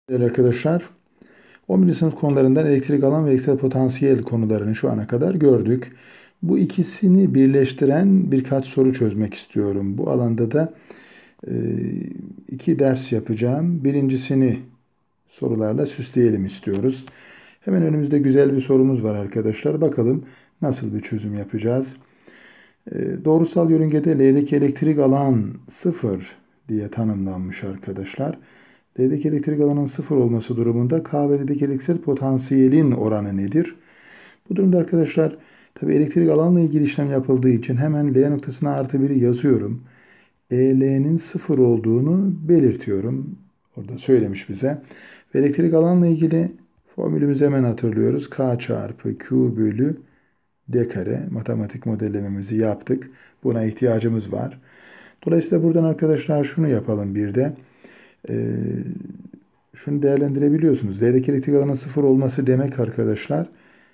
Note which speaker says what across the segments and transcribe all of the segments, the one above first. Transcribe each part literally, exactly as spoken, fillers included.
Speaker 1: Değerli arkadaşlar, on birinci sınıf konularından elektrik alan ve elektrik potansiyel konularını şu ana kadar gördük. Bu ikisini birleştiren birkaç soru çözmek istiyorum. Bu alanda da e, iki ders yapacağım. Birincisini sorularla süsleyelim istiyoruz. Hemen önümüzde güzel bir sorumuz var arkadaşlar. Bakalım nasıl bir çözüm yapacağız. E, doğrusal yörüngede L'deki elektrik alan sıfır diye tanımlanmış arkadaşlar. L'deki elektrik alanının sıfır olması durumunda K ve L'deki elektrik potansiyelin oranı nedir? Bu durumda arkadaşlar tabi elektrik alanla ilgili işlem yapıldığı için hemen L noktasına artı biri yazıyorum. E L'nin sıfır olduğunu belirtiyorum. Orada söylemiş bize. Ve elektrik alanla ilgili formülümüzü hemen hatırlıyoruz. K çarpı Q bölü D kare. Matematik modellememizi yaptık. Buna ihtiyacımız var. Dolayısıyla buradan arkadaşlar şunu yapalım bir de. Ee, şunu değerlendirebiliyorsunuz. L'deki elektrik alanının sıfır olması demek arkadaşlar,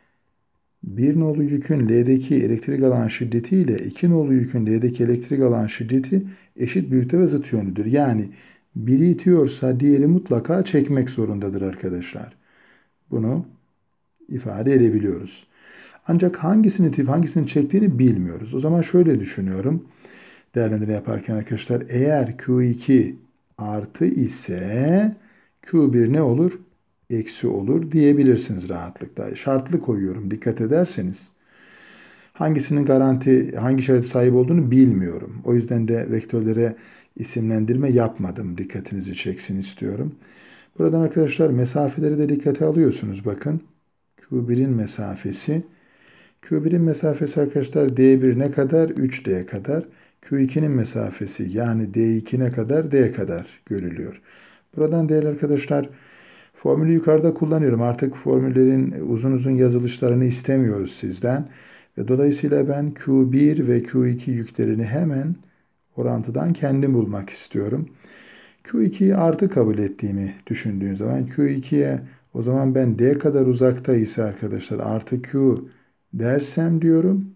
Speaker 1: bir nolu yükün L'deki elektrik alan şiddeti ile iki nolu yükün L'deki elektrik alan şiddeti eşit büyüklükte ve zıt yönlüdür. Yani biri itiyorsa diğeri mutlaka çekmek zorundadır arkadaşlar. Bunu ifade edebiliyoruz. Ancak hangisini itip hangisini çektiğini bilmiyoruz. O zaman şöyle düşünüyorum. Değerlendirme yaparken arkadaşlar, eğer Q iki artı ise Q bir ne olur? Eksi olur diyebilirsiniz rahatlıkla. Şartlı koyuyorum dikkat ederseniz. Hangisinin garanti, hangi işarete sahip olduğunu bilmiyorum. O yüzden de vektörlere isimlendirme yapmadım. Dikkatinizi çeksin istiyorum. Buradan arkadaşlar mesafeleri de dikkate alıyorsunuz. Bakın Q birin mesafesi. Q birin mesafesi arkadaşlar D bir ne kadar? üç D kadar. Q ikinin mesafesi yani D iki ne kadar? D kadar görülüyor. Buradan değerli arkadaşlar formülü yukarıda kullanıyorum. Artık formüllerin uzun uzun yazılışlarını istemiyoruz sizden. Ve dolayısıyla ben Q bir ve Q iki yüklerini hemen orantıdan kendim bulmak istiyorum. Q ikiyi artı kabul ettiğimi düşündüğüm zaman Q ikiye o zaman ben D kadar uzakta ise arkadaşlar artı Q dersem diyorum.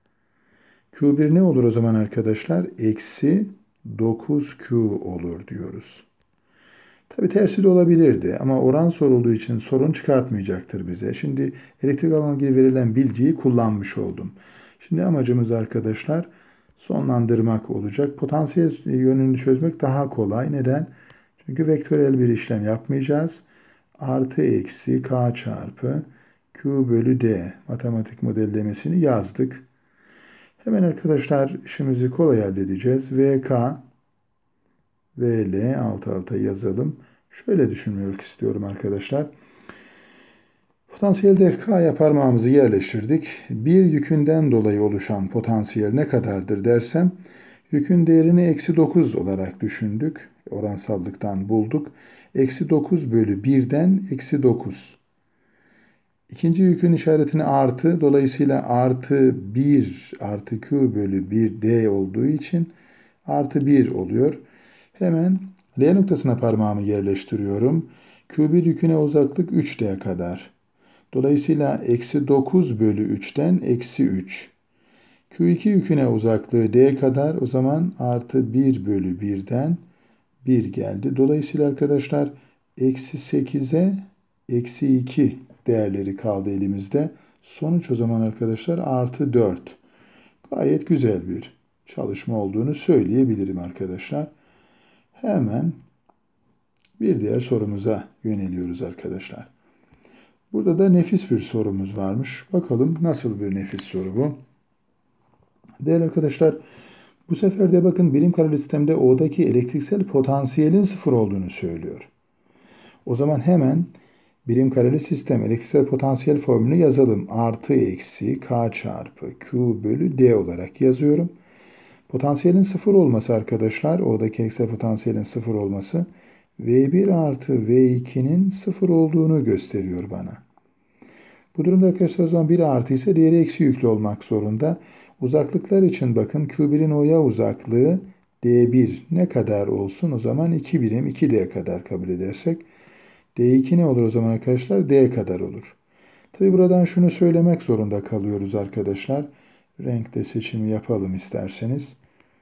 Speaker 1: Q bir ne olur o zaman arkadaşlar? Eksi dokuz Q olur diyoruz. Tabi tersi de olabilirdi ama oran sorulduğu için sorun çıkartmayacaktır bize. Şimdi elektrik alanına ilgili verilen bilgiyi kullanmış oldum. Şimdi amacımız arkadaşlar sonlandırmak olacak. Potansiyel yönünü çözmek daha kolay. Neden? Çünkü vektörel bir işlem yapmayacağız. Artı eksi K çarpı Q bölü D matematik modellemesini yazdık. Hemen arkadaşlar işimizi kolay halledeceğiz. V K, V L alt alta yazalım. Şöyle düşünmek istiyorum arkadaşlar. Potansiyelde K'ya parmağımızı yerleştirdik. Bir yükünden dolayı oluşan potansiyel ne kadardır dersem, yükün değerini eksi dokuz olarak düşündük. Oransallıktan bulduk. Eksi dokuz bölü birden eksi dokuz. İkinci yükün işaretini artı. Dolayısıyla artı bir artı Q bölü bir D olduğu için artı bir oluyor. Hemen L noktasına parmağımı yerleştiriyorum. Q bir yüküne uzaklık üç D kadar. Dolayısıyla eksi dokuz bölü üçten eksi üç. Q iki yüküne uzaklığı D kadar. O zaman artı bir bölü birden bir geldi. Dolayısıyla arkadaşlar eksi sekize eksi iki değerleri kaldı elimizde. Sonuç o zaman arkadaşlar artı dört. Gayet güzel bir çalışma olduğunu söyleyebilirim arkadaşlar. Hemen bir diğer sorumuza yöneliyoruz arkadaşlar. Burada da nefis bir sorumuz varmış. Bakalım nasıl bir nefis soru bu. Değerli arkadaşlar, bu sefer de bakın birim kareli sistemde O'daki elektriksel potansiyelin sıfır olduğunu söylüyor. O zaman hemen birim kareli sistem elektriksel potansiyel formülünü yazalım. Artı eksi K çarpı Q bölü D olarak yazıyorum. Potansiyelin sıfır olması arkadaşlar, O'daki elektriksel potansiyelin sıfır olması V bir artı V iki'nin sıfır olduğunu gösteriyor bana. Bu durumda arkadaşlar o zaman biri artı ise diğeri eksi yüklü olmak zorunda. Uzaklıklar için bakın Q bir'in O'ya uzaklığı D bir ne kadar olsun? O zaman iki birim iki D kadar kabul edersek. D iki ne olur o zaman arkadaşlar? D kadar olur. Tabi buradan şunu söylemek zorunda kalıyoruz arkadaşlar. Renkte seçimi yapalım isterseniz.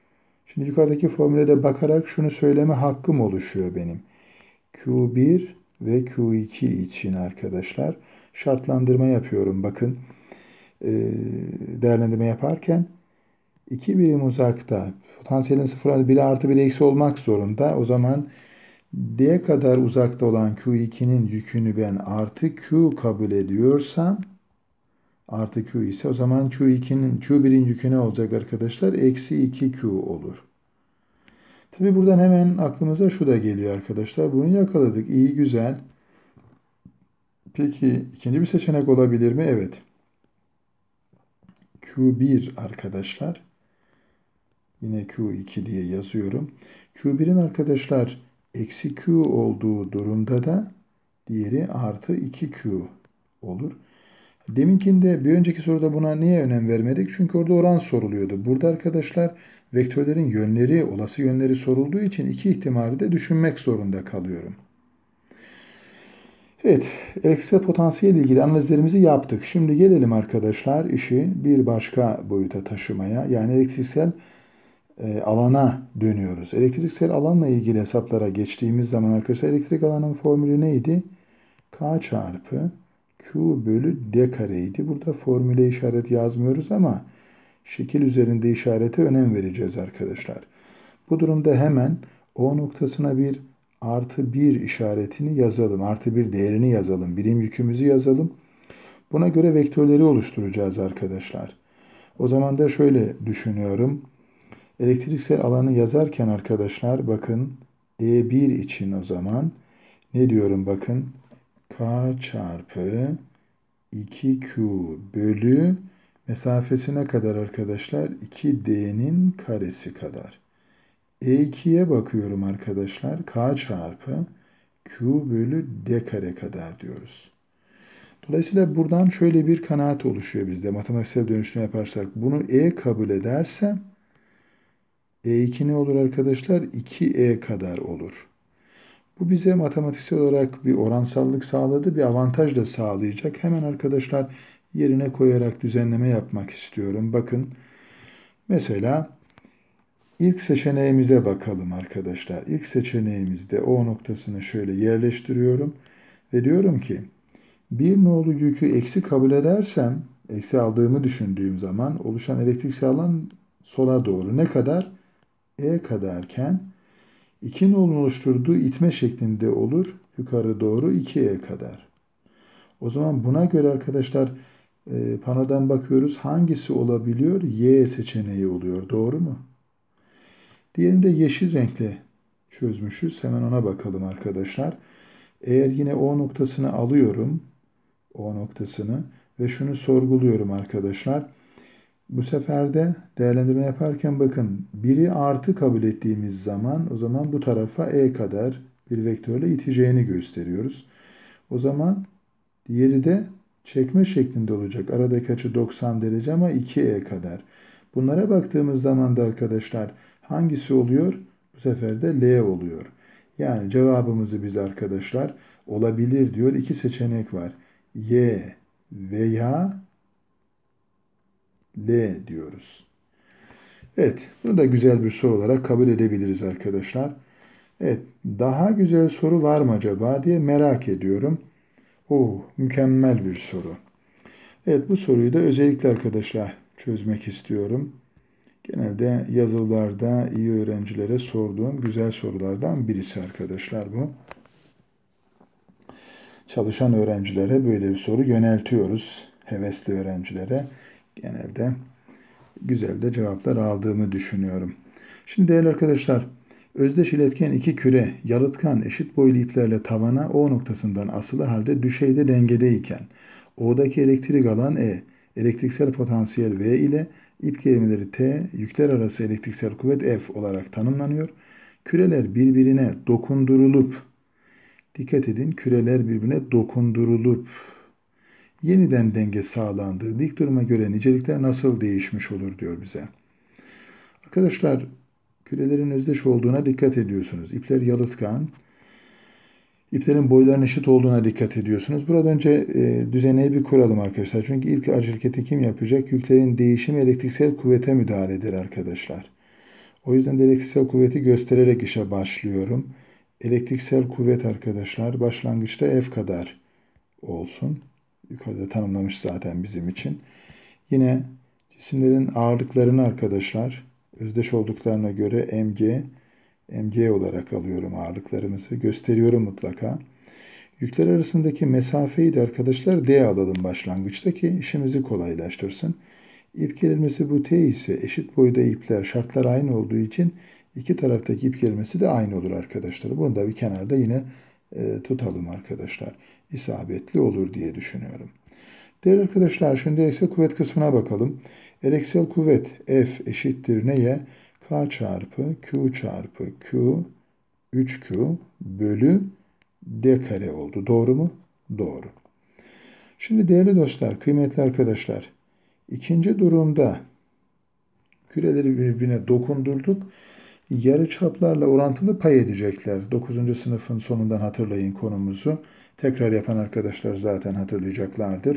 Speaker 1: Şimdi yukarıdaki formüle de bakarak şunu söyleme hakkım oluşuyor benim. Q bir ve Q iki için arkadaşlar şartlandırma yapıyorum. Bakın e, değerlendirme yaparken iki birim uzakta potansiyelin sıfır bir artı bir eksi olmak zorunda. O zaman D kadar uzakta olan Q ikinin yükünü ben artı Q kabul ediyorsam artı Q ise o zaman Q ikinin Q birin yükü ne olacak arkadaşlar? Eksi iki Q olur. Tabi buradan hemen aklımıza şu da geliyor arkadaşlar. Bunu yakaladık. İyi, güzel. Peki ikinci bir seçenek olabilir mi? Evet. Q bir arkadaşlar. Yine Q iki diye yazıyorum. Q birin arkadaşlar eksi Q olduğu durumda da diğeri artı iki Q olur. Deminkinde bir önceki soruda buna niye önem vermedik? Çünkü orada oran soruluyordu. Burada arkadaşlar vektörlerin yönleri, olası yönleri sorulduğu için iki ihtimali de düşünmek zorunda kalıyorum. Evet, elektriksel potansiyel ilgili analizlerimizi yaptık. Şimdi gelelim arkadaşlar işi bir başka boyuta taşımaya. Yani elektriksel e, alana dönüyoruz. Elektriksel alanla ilgili hesaplara geçtiğimiz zaman arkadaşlar elektrik alanın formülü neydi? K çarpı Q bölü D kareydi. Burada formüle işaret yazmıyoruz ama şekil üzerinde işarete önem vereceğiz arkadaşlar. Bu durumda hemen O noktasına bir artı bir işaretini yazalım. Artı bir değerini yazalım. Birim yükümüzü yazalım. Buna göre vektörleri oluşturacağız arkadaşlar. O zaman da şöyle düşünüyorum. Elektriksel alanı yazarken arkadaşlar bakın E bir için o zaman ne diyorum bakın K çarpı iki Q bölü mesafesine kadar arkadaşlar iki D'nin karesi kadar. E ikiye bakıyorum arkadaşlar. K çarpı Q bölü D kare kadar diyoruz. Dolayısıyla buradan şöyle bir kanaat oluşuyor bizde. Matematiksel dönüşümü yaparsak bunu E kabul edersem E iki ne olur arkadaşlar? iki E kadar olur. Bu bize matematiksel olarak bir oransallık sağladı, bir avantaj da sağlayacak. Hemen arkadaşlar yerine koyarak düzenleme yapmak istiyorum. Bakın mesela ilk seçeneğimize bakalım arkadaşlar. İlk seçeneğimizde O noktasını şöyle yerleştiriyorum ve diyorum ki bir nolu yükü eksi kabul edersem, eksi aldığımı düşündüğüm zaman oluşan elektriksel alan sola doğru ne kadar? E kadarken iki nolun oluşturduğu itme şeklinde olur. Yukarı doğru iki E kadar. O zaman buna göre arkadaşlar e, panodan bakıyoruz. Hangisi olabiliyor? Y seçeneği oluyor. Doğru mu? Diğerini de yeşil renkle çözmüşüz. Hemen ona bakalım arkadaşlar. Eğer yine O noktasını alıyorum. O noktasını ve şunu sorguluyorum arkadaşlar. Bu sefer de değerlendirme yaparken bakın biri artı kabul ettiğimiz zaman o zaman bu tarafa E kadar bir vektörle iteceğini gösteriyoruz. O zaman diğeri de çekme şeklinde olacak. Aradaki açı doksan derece ama iki E kadar. Bunlara baktığımız zaman da arkadaşlar hangisi oluyor? Bu sefer de L oluyor. Yani cevabımızı biz arkadaşlar olabilir diyor. İki seçenek var. Y veya L diyoruz. Evet, bunu da güzel bir soru olarak kabul edebiliriz arkadaşlar. Evet, daha güzel soru var mı acaba diye merak ediyorum. Oh, mükemmel bir soru. Evet, bu soruyu da özellikle arkadaşlar çözmek istiyorum. Genelde yazılılarda iyi öğrencilere sorduğum güzel sorulardan birisi arkadaşlar bu. Çalışan öğrencilere böyle bir soru yöneltiyoruz. Hevesli öğrencilere genelde güzel de cevaplar aldığımı düşünüyorum. Şimdi değerli arkadaşlar, özdeş iletken iki küre yalıtkan eşit boylu iplerle tavana O noktasından asılı halde düşeyde dengedeyken O'daki elektrik alan E, elektriksel potansiyel V ile ip gerimeleri T, yükler arası elektriksel kuvvet F olarak tanımlanıyor. Küreler birbirine dokundurulup, dikkat edin, küreler birbirine dokundurulup yeniden denge sağlandığı dik duruma göre nicelikler nasıl değişmiş olur diyor bize. Arkadaşlar kürelerin özdeş olduğuna dikkat ediyorsunuz. İpler yalıtkan. İplerin boylarının eşit olduğuna dikkat ediyorsunuz. Burada önce e, düzeneyi bir kuralım arkadaşlar. Çünkü ilk hareketi kim yapacak? Yüklerin değişimi elektriksel kuvvete müdahale eder arkadaşlar. O yüzden de elektriksel kuvveti göstererek işe başlıyorum. Elektriksel kuvvet arkadaşlar başlangıçta F kadar olsun. Yukarıda tanımlamış zaten bizim için. Yine cisimlerin ağırlıklarını arkadaşlar özdeş olduklarına göre mg, mg olarak alıyorum ağırlıklarımızı. Gösteriyorum mutlaka. Yükler arasındaki mesafeyi de arkadaşlar d alalım başlangıçta ki işimizi kolaylaştırsın. İp gerilmesi bu t ise eşit boyda ipler şartlar aynı olduğu için iki taraftaki ip gerilmesi de aynı olur arkadaşlar. Bunu da bir kenarda yine e, tutalım arkadaşlar. İsabetli olur diye düşünüyorum. Değerli arkadaşlar şimdi elektriksel kuvvet kısmına bakalım. Elektriksel kuvvet F eşittir neye? K çarpı Q çarpı Q üç Q bölü D kare oldu. Doğru mu? Doğru. Şimdi değerli dostlar, kıymetli arkadaşlar, ikinci durumda küreleri birbirine dokundurduk. Yarıçaplarla orantılı pay edecekler. dokuzuncu sınıfın sonundan hatırlayın konumuzu. Tekrar yapan arkadaşlar zaten hatırlayacaklardır.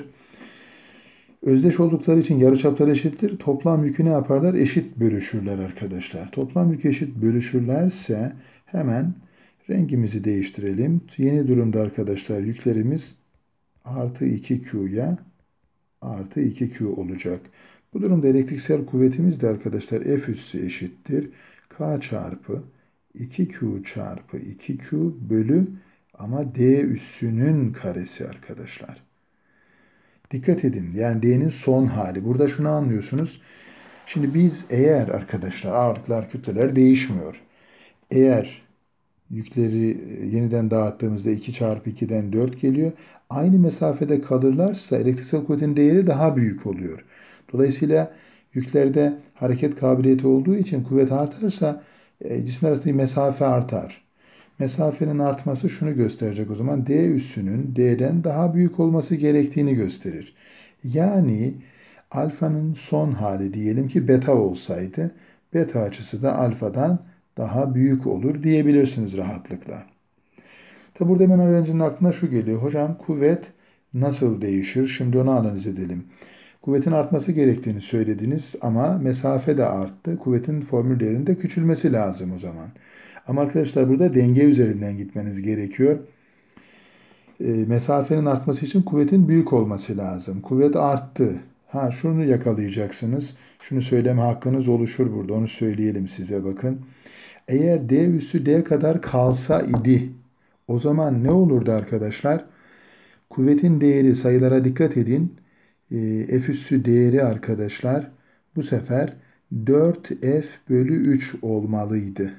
Speaker 1: Özdeş oldukları için yarıçaplar eşittir. Toplam yükü ne yaparlar? Eşit bölüşürler arkadaşlar. Toplam yükü eşit bölüşürlerse hemen rengimizi değiştirelim. Yeni durumda arkadaşlar yüklerimiz artı iki Q'ya artı iki Q olacak. Bu durumda elektriksel kuvvetimiz de arkadaşlar F üssü eşittir. K çarpı iki Q çarpı iki Q bölü ama D üssünün karesi arkadaşlar. Dikkat edin. Yani D'nin son hali. Burada şunu anlıyorsunuz. Şimdi biz eğer arkadaşlar ağırlıklar, kütleler değişmiyor. Eğer yükleri yeniden dağıttığımızda iki çarpı iki'den dört geliyor. Aynı mesafede kalırlarsa elektriksel kuvvetin değeri daha büyük oluyor. Dolayısıyla yüklerde hareket kabiliyeti olduğu için kuvvet artarsa e, cisimler arasındaki mesafe artar. Mesafenin artması şunu gösterecek o zaman. D üssünün D'den daha büyük olması gerektiğini gösterir. Yani alfanın son hali diyelim ki beta olsaydı, beta açısı da alfadan daha büyük olur diyebilirsiniz rahatlıkla. Tabi burada hemen öğrencinin aklına şu geliyor. Hocam kuvvet nasıl değişir? Şimdi onu analiz edelim. Kuvvetin artması gerektiğini söylediniz ama mesafe de arttı. Kuvvetin formül değerinde küçülmesi lazım o zaman. Ama arkadaşlar burada denge üzerinden gitmeniz gerekiyor. E, mesafenin artması için kuvvetin büyük olması lazım. Kuvvet arttı. Ha şunu yakalayacaksınız. Şunu söyleme hakkınız oluşur burada. Onu söyleyelim size bakın. Eğer D üssü D kadar kalsa idi o zaman ne olurdu arkadaşlar? Kuvvetin değeri sayılara dikkat edin. E, F üssü değeri arkadaşlar bu sefer dört F bölü üç olmalıydı.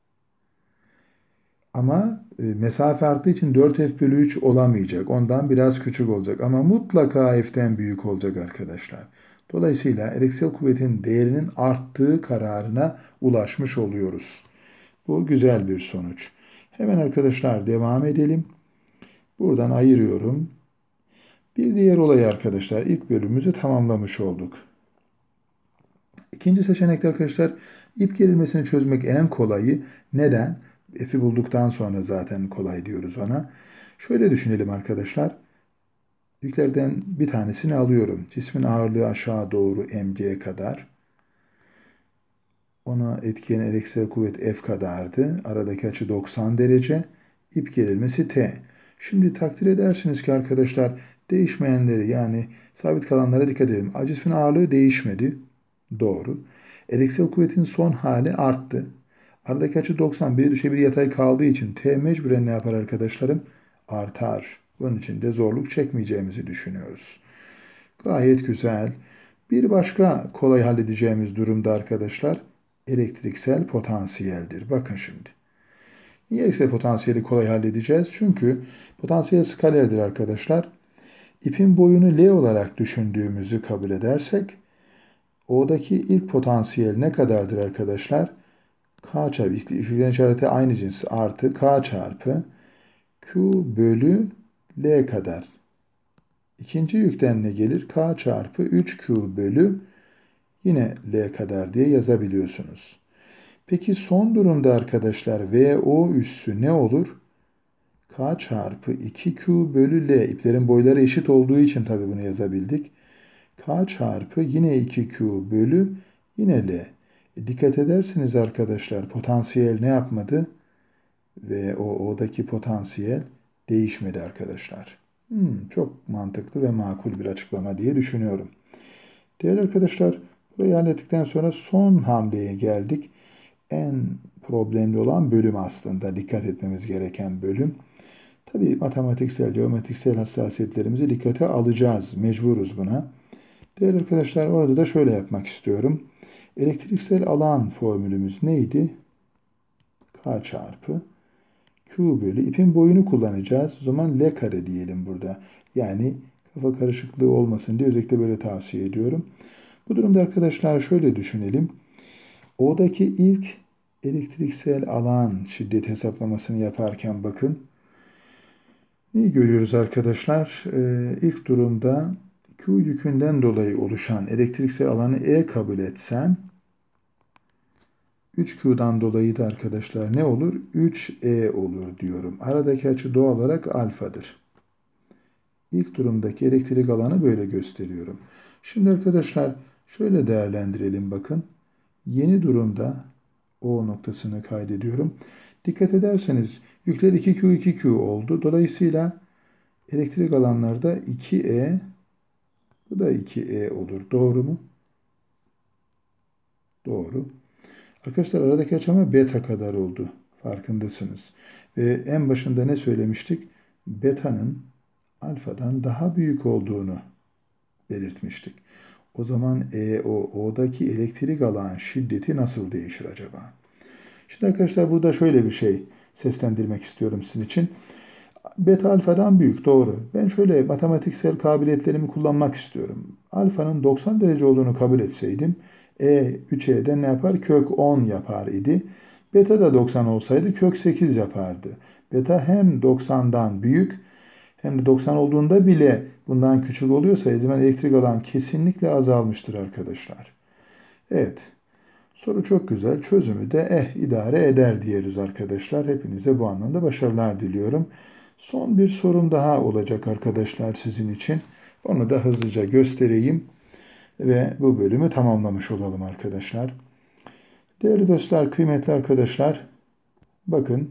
Speaker 1: Ama e, mesafe arttığı için dört F bölü üç olamayacak. Ondan biraz küçük olacak. Ama mutlaka F'ten büyük olacak arkadaşlar. Dolayısıyla elektriksel kuvvetin değerinin arttığı kararına ulaşmış oluyoruz. Bu güzel bir sonuç. Hemen arkadaşlar devam edelim. Buradan ayırıyorum. Bir diğer olay arkadaşlar. İlk bölümümüzü tamamlamış olduk. İkinci seçenekte arkadaşlar ip gerilmesini çözmek en kolayı. Neden? F'i bulduktan sonra zaten kolay diyoruz ona. Şöyle düşünelim arkadaşlar. Yüklerden bir tanesini alıyorum. Cismin ağırlığı aşağı doğru mg kadar. Ona etkileyen elektriksel kuvvet F kadardı. Aradaki açı doksan derece. İp gerilmesi T. Şimdi takdir edersiniz ki arkadaşlar değişmeyenleri yani sabit kalanlara dikkat edelim. Cismin ağırlığı değişmedi. Doğru. Elektriksel kuvvetin son hali arttı. Aradaki açı doksan. Biri düşe bir yatay kaldığı için T mecburen ne yapar arkadaşlarım? Artar. Bunun için de zorluk çekmeyeceğimizi düşünüyoruz. Gayet güzel. Bir başka kolay halledeceğimiz durumda arkadaşlar elektriksel potansiyeldir. Bakın şimdi. Niye elektriksel potansiyeli kolay halledeceğiz? Çünkü potansiyel skalerdir arkadaşlar. İpin boyunu L olarak düşündüğümüzü kabul edersek O'daki ilk potansiyel ne kadardır arkadaşlar? K çarpı, üçgen işareti aynı cins artı K çarpı Q bölü L kadar. İkinci yükten ne gelir? K çarpı üç Q bölü yine L kadar diye yazabiliyorsunuz. Peki son durumda arkadaşlar V O üssü ne olur? K çarpı iki Q bölü L. İplerin boyları eşit olduğu için tabi bunu yazabildik. K çarpı yine iki Q bölü yine L. E dikkat ederseniz arkadaşlar potansiyel ne yapmadı? ve o O'daki potansiyel değişmedi arkadaşlar. Hmm, çok mantıklı ve makul bir açıklama diye düşünüyorum. Değerli arkadaşlar, burayı hallettikten sonra son hamleye geldik. En problemli olan bölüm aslında. Dikkat etmemiz gereken bölüm. Tabii matematiksel, geometriksel hassasiyetlerimizi dikkate alacağız. Mecburuz buna. Değerli arkadaşlar, orada da şöyle yapmak istiyorum. Elektriksel alan formülümüz neydi? K çarpı Q bölü ipin boyunu kullanacağız. O zaman L kare diyelim burada. Yani kafa karışıklığı olmasın diye özellikle böyle tavsiye ediyorum. Bu durumda arkadaşlar şöyle düşünelim. O'daki ilk elektriksel alan şiddet hesaplamasını yaparken bakın. Neyi görüyoruz arkadaşlar? Ee, ilk durumda Q yükünden dolayı oluşan elektriksel alanı E kabul etsem üç Q'dan dolayı da arkadaşlar ne olur? üç E olur diyorum. Aradaki açı doğal olarak alfadır. İlk durumdaki elektrik alanı böyle gösteriyorum. Şimdi arkadaşlar şöyle değerlendirelim bakın. Yeni durumda O noktasını kaydediyorum. Dikkat ederseniz yükler iki Q iki Q oldu. Dolayısıyla elektrik alanlarda iki E, bu da iki E olur. Doğru mu? Doğru. Arkadaşlar aradaki açı ama beta kadar oldu. Farkındasınız. Ve en başında ne söylemiştik? Beta'nın alfadan daha büyük olduğunu belirtmiştik. O zaman E O, O'daki elektrik alan şiddeti nasıl değişir acaba? Şimdi arkadaşlar burada şöyle bir şey seslendirmek istiyorum sizin için. Beta alfadan büyük, doğru. Ben şöyle matematiksel kabiliyetlerimi kullanmak istiyorum. Alfanın doksan derece olduğunu kabul etseydim, E üç E'den ne yapar? Kök on yapar idi. Beta da doksan olsaydı kök sekiz yapardı. Beta hem doksandan büyük hem de doksan olduğunda bile bundan küçük oluyorsa o zaman elektrik alan kesinlikle azalmıştır arkadaşlar. Evet. Soru çok güzel. Çözümü de eh idare eder diyoruz arkadaşlar. Hepinize bu anlamda başarılar diliyorum. Son bir sorum daha olacak arkadaşlar sizin için. Onu da hızlıca göstereyim ve bu bölümü tamamlamış olalım arkadaşlar. Değerli dostlar, kıymetli arkadaşlar, bakın.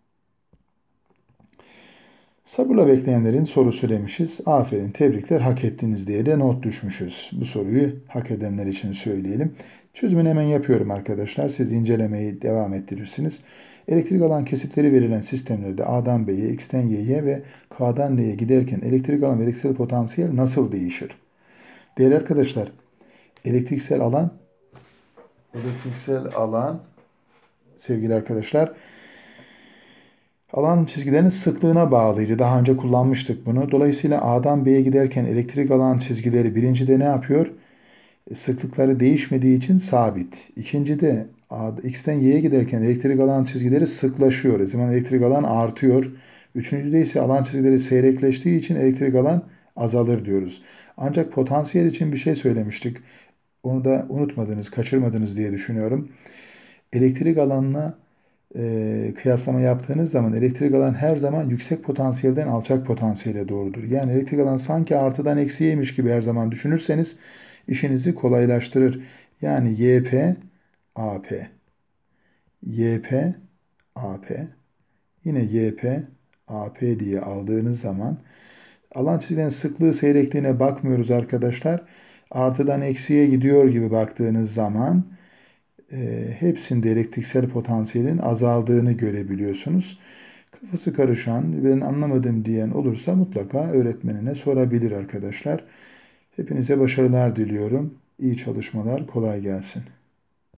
Speaker 1: Sabırla bekleyenlerin sorusu demişiz. Aferin, tebrikler, hak ettiniz diye de not düşmüşüz. Bu soruyu hak edenler için söyleyelim. Çözümünü hemen yapıyorum arkadaşlar. Siz incelemeyi devam ettirirsiniz. Elektrik alan kesitleri verilen sistemlerde A'dan B'ye, X'ten Y'ye ve K'dan L'ye giderken elektrik alan ve elektriksel potansiyel nasıl değişir? Değerli arkadaşlar, elektriksel alan, elektriksel alan, sevgili arkadaşlar, alan çizgilerinin sıklığına bağlıydı. Daha önce kullanmıştık bunu. Dolayısıyla A'dan B'ye giderken elektrik alan çizgileri birincide ne yapıyor? Sıklıkları değişmediği için sabit. İkincide X'ten Y'ye giderken elektrik alan çizgileri sıklaşıyor. O zaman elektrik alan artıyor. Üçüncüde ise alan çizgileri seyrekleştiği için elektrik alan azalır diyoruz. Ancak potansiyel için bir şey söylemiştik. Onu da unutmadınız, kaçırmadınız diye düşünüyorum. Elektrik alanına e, kıyaslama yaptığınız zaman elektrik alan her zaman yüksek potansiyelden alçak potansiyele doğrudur. Yani elektrik alan sanki artıdan eksiyeymiş gibi her zaman düşünürseniz işinizi kolaylaştırır. Yani Y P, A P. Y P, A P. Yine Y P, A P diye aldığınız zaman alan çizgilerin sıklığı seyrekliğine bakmıyoruz arkadaşlar. Artıdan eksiye gidiyor gibi baktığınız zaman e, hepsinde elektriksel potansiyelin azaldığını görebiliyorsunuz. Kafası karışan, ben anlamadım diyen olursa mutlaka öğretmenine sorabilir arkadaşlar. Hepinize başarılar diliyorum. İyi çalışmalar, kolay gelsin.